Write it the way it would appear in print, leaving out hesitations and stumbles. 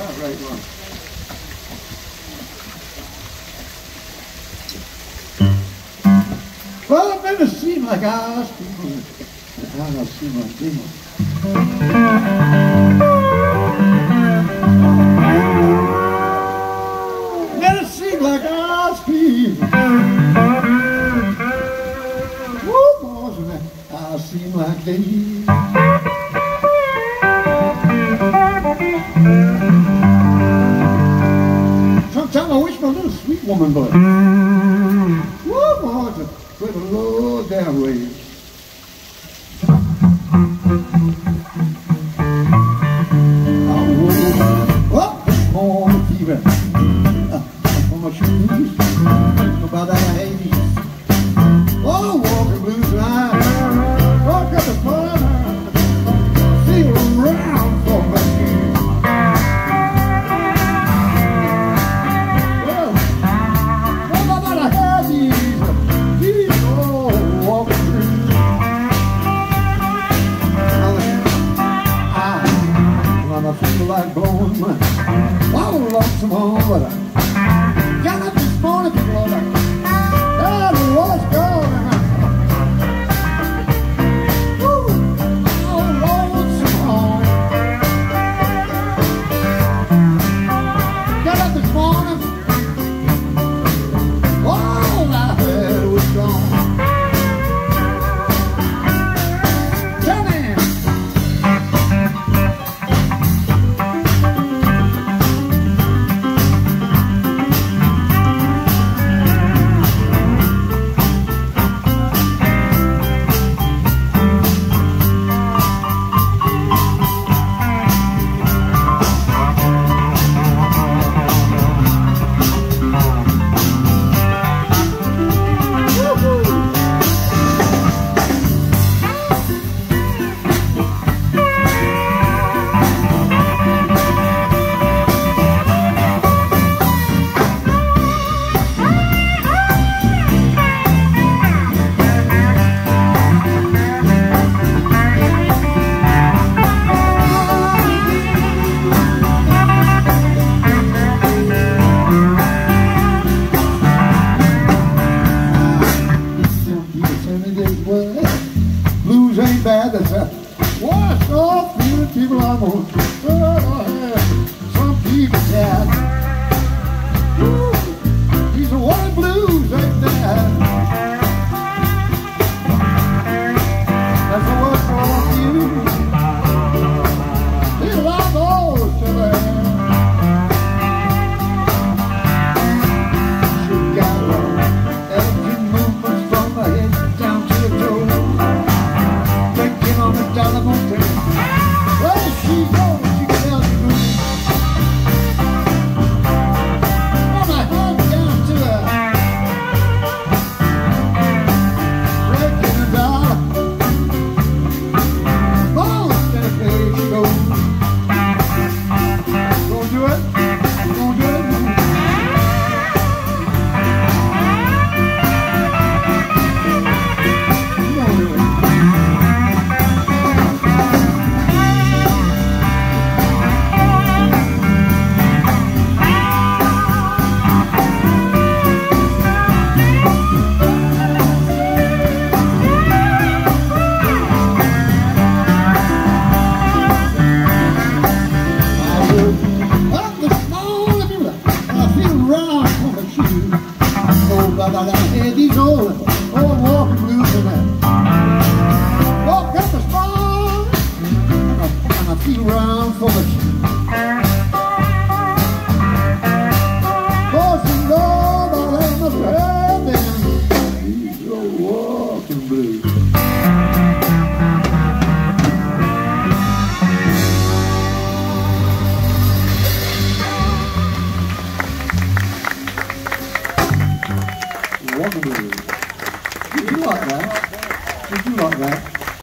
right one. Well, it never seemed like us people. I don't seem like demons. Never seemed like us people. Woo, boys, I seem like these. Sometimes I wish my little sweet woman would. Woo, boys, put a low down ways. Oh, this morning fever. On my shoes, about that Hades. Oh, walking blues and I walk up the fun, feel around for my shoes. Well, what about I have these old walking through? I feel like blowing my lonesome home, but I got up this morning, people, and what's going